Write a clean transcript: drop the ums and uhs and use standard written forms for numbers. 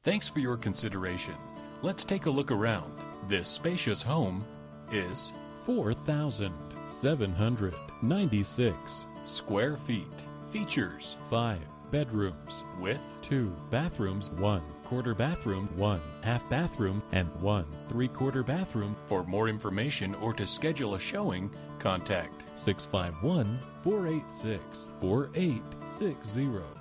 Thanks for your consideration. Let's take a look around. This spacious home is 4,796 square feet. Features 5 bedrooms with 2 bathrooms, 1 quarter bathroom, 1 half bathroom, and 1 3/4 bathroom. For more information or to schedule a showing, contact 651-486-4860.